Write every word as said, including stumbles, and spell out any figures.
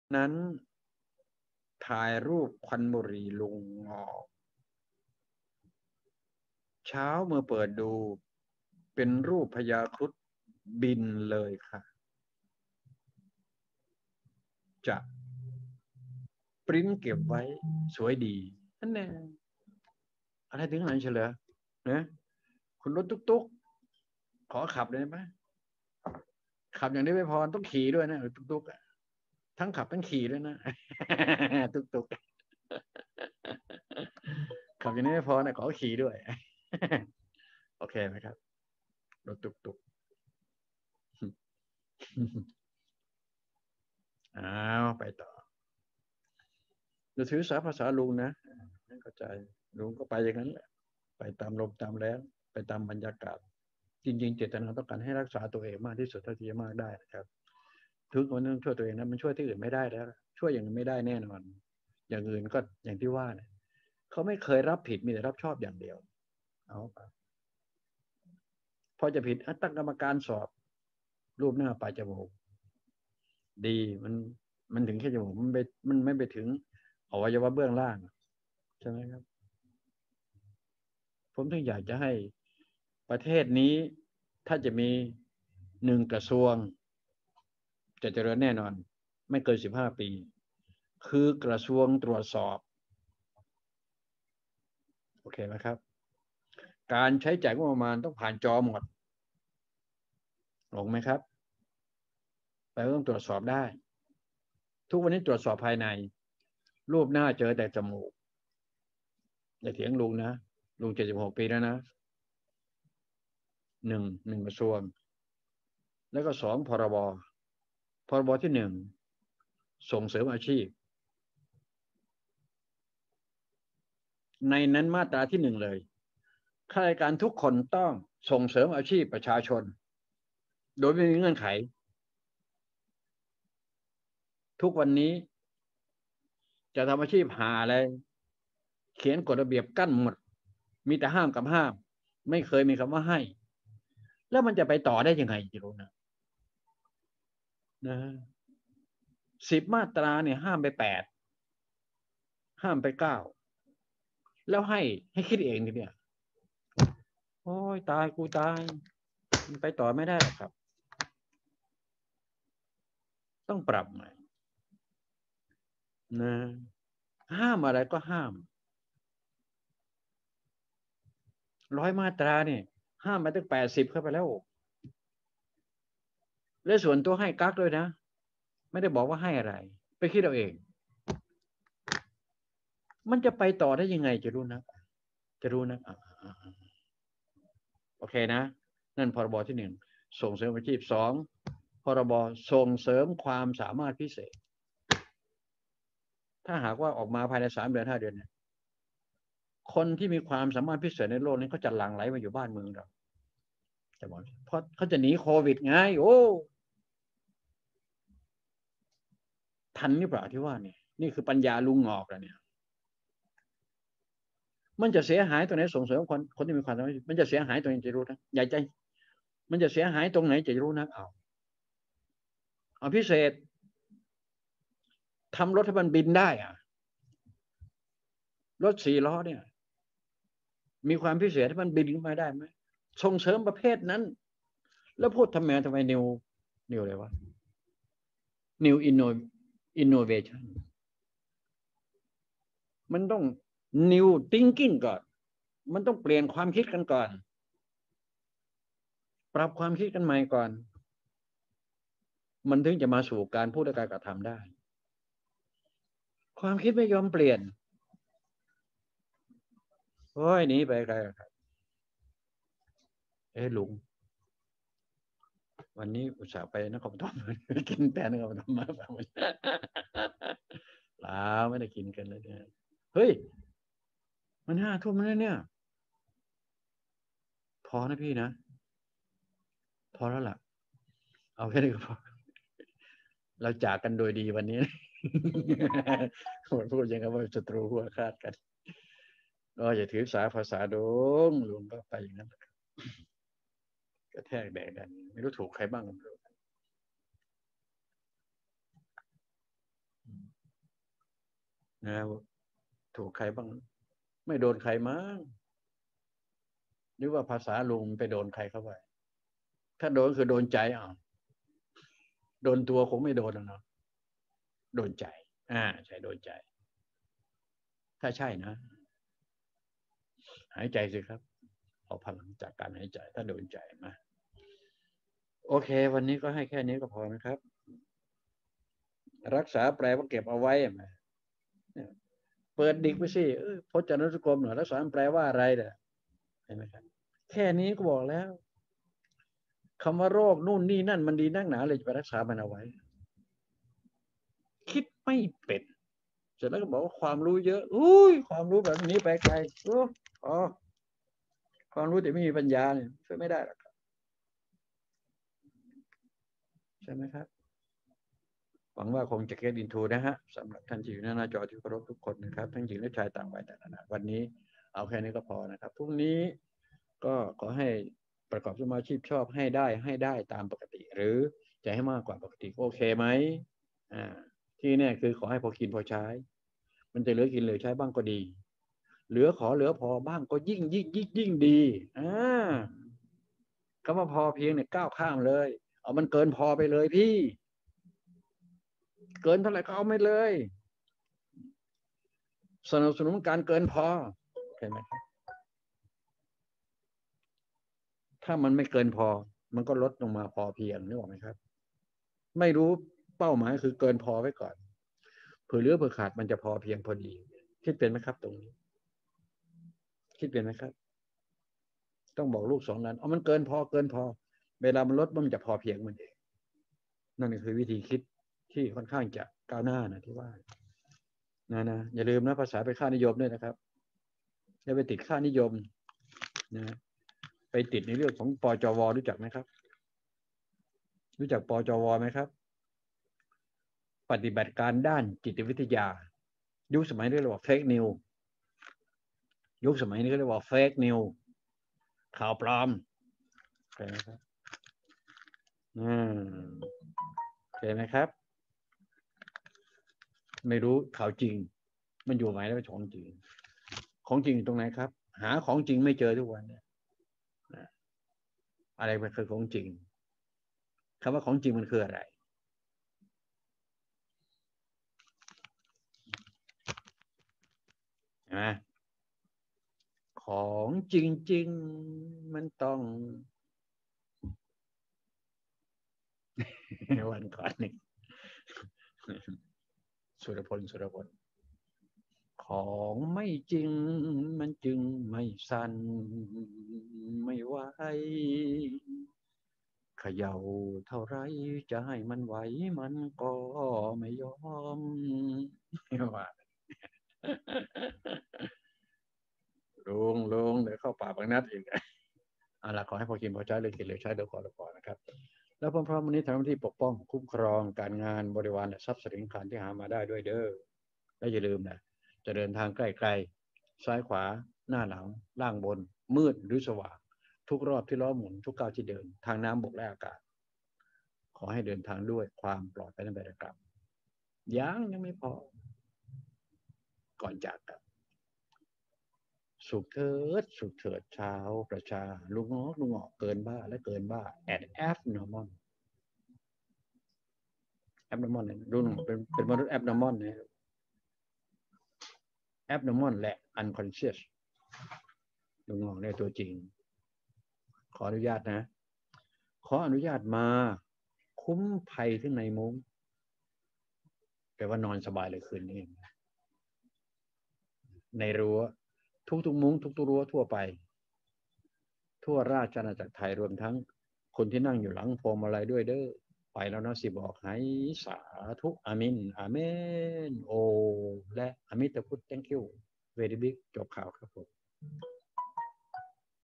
นั้นถ่ายรูปควันบุหรี่ลุงออกเช้าเมื่อเปิดดูเป็นรูปพญาครุฑบินเลยค่ะจะปริ้นเก็บไว้สวยดีนั่นแน่อะไรถึงไหนเฉลยนะคุณรถตุ๊กๆขอขับเลยไหมขับอย่างนี้ไม่พอต้องขี่ด้วยนะตุ๊กๆทั้งขับทั้งขี่ด้วยนะตุ๊กๆขับอย่างนี้ไม่พอนะขอขี่ด้วยโอเคไหมครับรถตุ๊กๆอ้าวไปต่อจะถือสาภาษาลุงนะไม่เข้าใจลุงก็ไปอย่างนั้นแหละไปตามลมตามแรงไปตามบรรยากาศจริงๆเจตนาต้องการให้รักษาตัวเองมากที่สุดเท่าที่จะมากได้นะครับทุกคนต้องช่วยตัวเองนะมันช่วยที่อื่นไม่ได้แล้วช่วยอย่างอื่นไม่ได้แน่นอนอย่างอื่นก็อย่างที่ว่าเนี่ยเขาไม่เคยรับผิดมีแต่รับชอบอย่างเดียวเอาไปพอจะผิดตั้งกรรมการสอบรูปหน้าปลายจมูกดีมันมันถึงแค่จมูกมันไปมันไม่ไปถึงอวัยวะเบื้องล่างใช่ไหมครับผมถึงอยากจะให้ประเทศนี้ถ้าจะมีหนึ่งกระทรวงจะเจริญแน่นอนไม่เกินสิบห้าปีคือกระทรวงตรวจสอบโอเคไหมครับการใช้จ่ายงบประมาณต้องผ่านจอหมดลงไหมครับแปลว่าต้องตรวจสอบได้ทุกวันนี้ตรวจสอบภายในรูปหน้าเจอแต่จมูกอย่าเถียงลุงนะลุงเจ็ดสิบหกปีแล้วนะหนึ่งหนึ่งกระทรวงแล้วก็สองพรบพรบที่หนึ่งส่งเสริมอาชีพในนั้นมาตราที่หนึ่งเลยข้าราชการทุกคนต้องส่งเสริมอาชีพประชาชนโดยไม่มีเงื่อนไขทุกวันนี้จะทำอาชีพหาอะไรเขียนกฎระเบียบกั้นหมดมีแต่ห้ามกับห้ามไม่เคยมีคำว่าให้แล้วมันจะไปต่อได้ยังไงจิรู้นะนะสิบมาตราเนี่ยห้ามไปแปดห้ามไปเก้าแล้วให้ให้คิดเองทีเนี่ยโอ้ยตายกูตายไปต่อไม่ได้หรอกครับต้องปรับใหม่นะห้ามอะไรก็ห้ามร้อยมาตราเนี่ยห้ามมาตั้งแปดสิบเข้าไปแล้วและส่วนตัวให้กักด้วยนะไม่ได้บอกว่าให้อะไรไปคิดเอาเองมันจะไปต่อได้ยังไงจะรู้นะจะรู้นะโอเคนะนั่นพรบที่หนึ่งส่งเสริมอาชีพสองพรบส่งเสริมความสามารถพิเศษถ้าหากว่าออกมาภายในสามเดือนห้าเดือนเนี่ยคนที่มีความสามารถพิเศษในโลกนี้เขาจะหลั่งไหลมาอยู่บ้านเมืองเราจะบอกเพราะเขาจะหนีโควิดไงโอ้ทันหรือเปล่าที่ว่านี่นี่คือปัญญาลุงงอกแล้วเนี่ยมันจะเสียหายตรงไหนส่งเสริมคนคนที่มีความสามารถมันจะเสียหายตรงไหนจะรู้นะใหญ่ใจมันจะเสียหายตรงไหนจะรู้นะเอาเอาพิเศษทำรถให้มันบินได้อะรถสี่ล้อเนี่ยมีความพิเศษให้มันบินขึ้นมาได้ไหมส่งเสริมประเภทนั้นแล้วพูดทำไมทำไมนิวนิวอะไรวะ new innovation มันต้อง new thinking ก่อนมันต้องเปลี่ยนความคิดกันก่อนปรับความคิดกันใหม่ก่อนมันถึงจะมาสู่การพูดและการกระทำได้ความคิดไม่ยอมเปลี่ยนโอ้ยหนีไปไกลครับเอ้ลุงวันนี้อุตส่าห์ไปนครปฐมกินแต่นครปฐมมาแบบลาไม่ได้กินกันเลยเนี่ยเฮ้ยมันห้าทุ่มแล้วเนี่ยพอนะพี่นะพอแล้วล่ะเอาแค่นี้ก็พอเราจากกันโดยดีวันนี้พูดยังไงว่าศัตรูหัวคาดกันก็อย่าถือสาภาษาดงลุงก็ไปอย่างนั้นกระแทกแดกกันไม่รู้ถูกใครบ้างนะถูกใครบ้างไม่โดนใครมั้งหรือว่าภาษาลุงไปโดนใครเข้าไปถ้าโดนคือโดนใจอ่ะโดนตัวคงไม่โดนเนาะโดนใจอ่าใช่โดนใจถ้าใช่นะหายใจสิครับเอาพลังจากการหายใจถ้าโดนใจนะโอเควันนี้ก็ให้แค่นี้ก็พอนะครับรักษาแปลว่าเก็บเอาไว้เปิดดิกไปสิพจนานุกรมหน่อยรักษาแปลว่าอะไรเนี่ยเห็นไหมครับแค่นี้ก็บอกแล้วคำว่าโรคนู่นนี่นั่นมันดีนักหนาเลยจะไปรักษามันเอาไว้คิดไม่เป็นเสร็จแล้วก็บอกว่าความรู้เยอะอุ้ยความรู้แบบนี้ไปไกลอ๋อความรู้แต่ไม่มีปัญญาเนี่ยช่วยไม่ได้หรอกครับใช่ไหมครับหวังว่าคงจะเก็ตอินทูนะฮะสำหรับท่านที่อยู่หน้าจอที่เคารพทุกคนนะครับทั้งหญิงและชายต่างวัยต่างขนาดวันนี้เอาแค่นี้ก็พอนะครับพรุ่งนี้ก็ขอให้ประกอบสมาชีพชอบให้ได้ให้ได้ตามปกติหรือจะให้มากกว่าปกติโอเคไหมอ่าที่เนี่ยคือขอให้พอกินพอใช้มันจะเหลือกินเหลือใช้บ้างก็ดีเหลือขอเหลือพอบ้างก็ยิ่งยิ่งยิ่งยิ่งดีอ่าคำว่าพอเพียงเนี่ยก้าวข้ามเลยเอามันเกินพอไปเลยพี่เกินเท่าไหร่ก็เอาไม่เลยสนับสนุนการเกินพอเห็นไหมถ้ามันไม่เกินพอมันก็ลดลงมาพอเพียงนึกออกไหมครับไม่รู้เป้าหมายคือเกินพอไว้ก่อนเผื่อเหลือเผื่อขาดมันจะพอเพียงพอดีคิดเป็นไหมครับตรงนี้คิดเป็นไหมครับต้องบอกลูกสองนั้นเอามันเกินพอเกินพอเวลามันลดมันจะพอเพียงมันเองนั่นคือวิธีคิดที่ค่อนข้างจะก้าวหน้านะที่ว่านะนะอย่าลืมนะภาษาเป็นค่านิยมด้วยนะครับอย่าไปติดค่านิยมนะไปติดในเรื่องของปจวรู้จักไหมครับรู้จักปจวไหมครับปฏิบัติการด้านจิตวิทยายุคสมัยนี้เรียกว่าเฟกนิวยุคสมัยนี้เรียกว่าเฟกนิวข่าวปลอมเห็นไหมครับอืมเห็นไหมครับไม่รู้ข่าวจริงมันอยู่ไหนแล้วเป็นของจริงของจริงตรงไหนครับหาของจริงไม่เจอทุกวันเนี่ยอะไรมันคือของจริงคำว่าของจริงมันคืออะไรนะของจริงๆมันต้องวันก่อนนี่สุรพลสุรพลของไม่จริงมันจึงไม่สั่นไม่ไหวเขย่าเท่าไรจะให้มันไหวมันก็ไม่ยอมว่าลุงลุงเดี๋ยวเข้าป่าบางนัดอีกเอาล่ะขอให้พอกินพอใช้เลยกินเลยใช้เดี๋ยวขอละพอนะครับแล้วพร้อมๆวันนี้ทำหน้าที่ปกป้องคุ้มครองการงานบริวารและทรัพย์สินขันที่หามาได้ด้วยเด้อและอย่าลืมนะจะเดินทางใกล้ๆซ้ายขวาหน้าหลังล่างบนมืดหรือสว่างทุกรอบที่ล้อหมุนทุกก้าวที่เดินทางน้ำบกและอากาศขอให้เดินทางด้วยความปลอดภัยในแบบกลับยังยังไม่พอก่อนจากกันสุขเถิดสุขเถิดชาวประชาลุงงอกลุงงอกเกินบ้าและเกินบ้า at abnormal abnormal เนี่ยลุงเป็นเป็นมนุษย์ abnormal เนี่ย abnormal และ unconscious ลุงงอกในตัวจริงขออนุญาตนะขออนุญาตมาคุ้มภัยที่ในมุ้งแปลว่านอนสบายเลยคืนนี้ในรั้วทุกๆมุ้งทุกๆรั้วทั่วไปทั่วราชอาณาจักรไทยรวมทั้งคนที่นั่งอยู่หลังพวงมาลัยด้วยเด้อไปแล้วนะสิบอกให้สาธุอามินอาเมนโอและอามิตพุทธ thank you very big จบข่าวครับผม